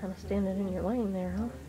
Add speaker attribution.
Speaker 1: kind of standing in your lane there, huh?